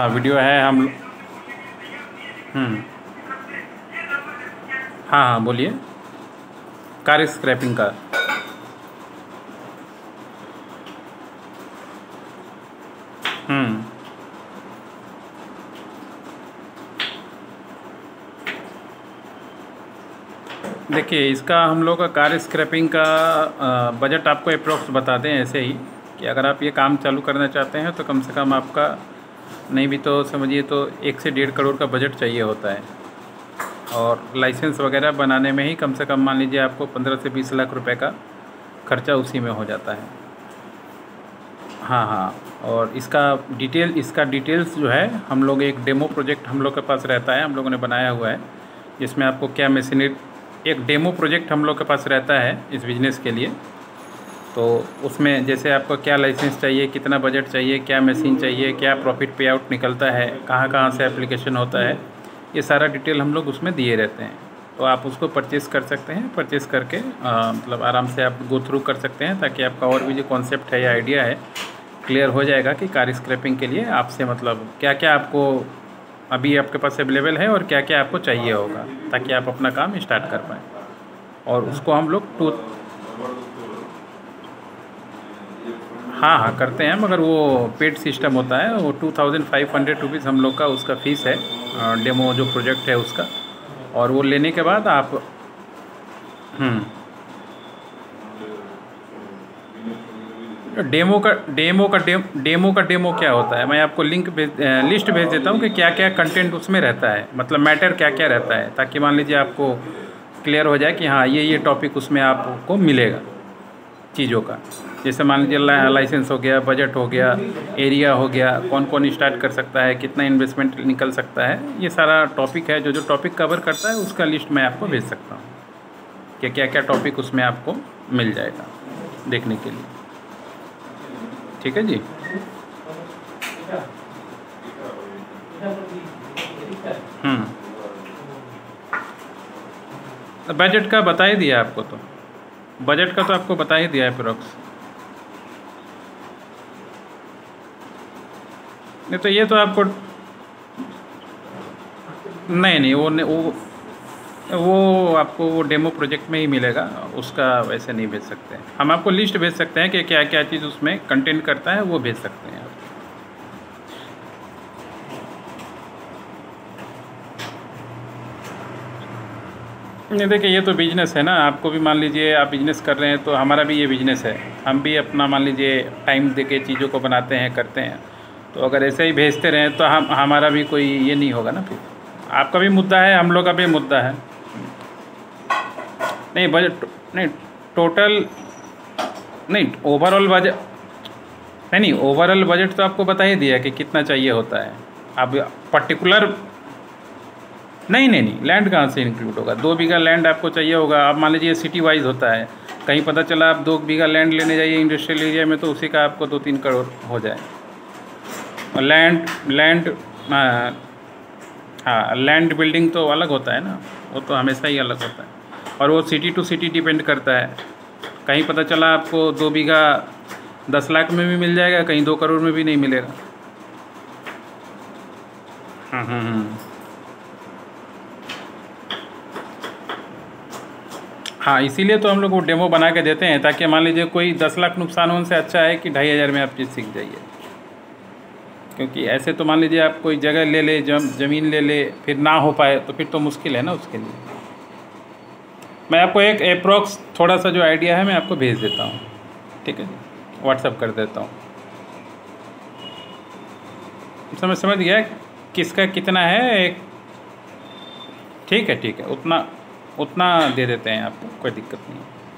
हाँ वीडियो है हम। हाँ हाँ बोलिए, कार स्क्रैपिंग का। देखिए, इसका हम लोग का कार स्क्रैपिंग का बजट आपको अप्रोक्स बता दें ऐसे ही कि अगर आप ये काम चालू करना चाहते हैं तो कम से कम आपका नहीं भी तो समझिए तो 1 से 1.5 करोड़ का बजट चाहिए होता है। और लाइसेंस वगैरह बनाने में ही कम से कम मान लीजिए आपको 15 से 20 लाख रुपए का खर्चा उसी में हो जाता है। हाँ हाँ, और इसका डिटेल्स जो है हम लोग एक डेमो प्रोजेक्ट हम लोग के पास रहता है, हम लोगों ने बनाया हुआ है, जिसमें आपको क्या मशीनरी, एक डेमो प्रोजेक्ट हम लोग के पास रहता है इस बिज़नेस के लिए। तो उसमें जैसे आपको क्या लाइसेंस चाहिए, कितना बजट चाहिए, क्या मशीन चाहिए, क्या प्रॉफिट पे आउट निकलता है, कहाँ कहाँ से एप्लीकेशन होता है, ये सारा डिटेल हम लोग उसमें दिए रहते हैं। तो आप उसको परचेज़ कर सकते हैं, परचेज़ करके मतलब आराम से आप गो थ्रू कर सकते हैं, ताकि आपका और भी जो कॉन्सेप्ट है या आइडिया है क्लियर हो जाएगा कि कार स्क्रैपिंग के लिए आपसे मतलब क्या क्या आपको अभी आपके पास अवेलेबल है और क्या क्या आपको चाहिए होगा, ताकि आप अपना काम स्टार्ट कर पाएँ। और उसको हम लोग हाँ हाँ करते हैं, मगर वो पेड सिस्टम होता है, वो 2500 रुपीज़ हम लोग का उसका फ़ीस है, डेमो जो प्रोजेक्ट है उसका। और वो लेने के बाद आप डेमो क्या होता है, मैं आपको लिस्ट भेज देता हूँ कि क्या क्या कंटेंट उसमें रहता है, मतलब मैटर क्या क्या रहता है, ताकि मान लीजिए आपको क्लियर हो जाए कि हाँ ये टॉपिक उसमें आपको मिलेगा चीज़ों का। जैसे मान लीजिए लाइसेंस हो गया, बजट हो गया, एरिया हो गया, कौन कौन स्टार्ट कर सकता है, कितना इन्वेस्टमेंट निकल सकता है, ये सारा टॉपिक है। जो टॉपिक कवर करता है उसका लिस्ट मैं आपको भेज सकता हूँ कि क्या क्या टॉपिक उसमें आपको मिल जाएगा देखने के लिए। ठीक है जी। बजट का बता ही दिया आपको, तो बजट का तो आपको बता ही दिया है अप्रोक्स। नहीं तो ये तो आपको नहीं वो आपको वो डेमो प्रोजेक्ट में ही मिलेगा, उसका वैसे नहीं भेज सकते हैं। हम आपको लिस्ट भेज सकते हैं कि क्या क्या चीज़ उसमें कंटेंट करता है, वो भेज सकते हैं आप। नहीं देखिए, ये तो बिजनेस है ना, आपको भी मान लीजिए आप बिजनेस कर रहे हैं तो हमारा भी ये बिजनेस है, हम भी अपना मान लीजिए टाइम देके चीज़ों को बनाते हैं करते हैं। तो अगर ऐसे ही भेजते रहें तो हमारा भी कोई ये नहीं होगा ना, फिर आपका भी मुद्दा है, हम लोग का भी मुद्दा है। नहीं बजट नहीं, टोटल नहीं, ओवरऑल बजट नहीं, ओवरऑल बजट तो आपको बता ही दिया कि कितना चाहिए होता है। अब पर्टिकुलर नहीं, लैंड कहाँ से इंक्लूड होगा। 2 बीघा लैंड आपको चाहिए होगा, आप मान लीजिए सिटी वाइज होता है, कहीं पता चला आप 2 बीघा लैंड लेने जाइए इंडस्ट्रियल एरिया में, तो उसी का आपको 2-3 करोड़ हो जाए। और लैंड हाँ, लैंड बिल्डिंग तो अलग होता है ना, वो तो हमेशा ही अलग होता है, और वो सिटी टू सिटी डिपेंड करता है। कहीं पता चला आपको 2 बीघा 10 लाख में भी मिल जाएगा, कहीं 2 करोड़ में भी नहीं मिलेगा। हाँ, इसीलिए तो हम लोग वो डेमो बना के देते हैं, ताकि मान लीजिए कोई 10 लाख नुकसान होने से अच्छा है कि 2,500 में आप चीज़ सीख जाइए। क्योंकि ऐसे तो मान लीजिए आप कोई जगह ले ले, ज़मीन ले ले, फिर ना हो पाए तो फिर तो मुश्किल है ना उसके लिए। मैं आपको एक अप्रोक्स थोड़ा सा जो आइडिया है मैं आपको भेज देता हूँ, ठीक है जी, व्हाट्सअप कर देता हूँ। समझ गया किसका कितना है एक। ठीक है, उतना दे देते हैं आपको, कोई दिक्कत नहीं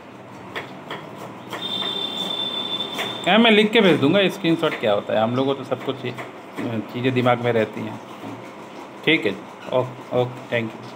है। मैं लिख के भेज दूंगा, स्क्रीनशॉट क्या होता है, हम लोगों को तो सब कुछ चीज़ें दिमाग में रहती हैं। ठीक है जी, ओके थैंक यू।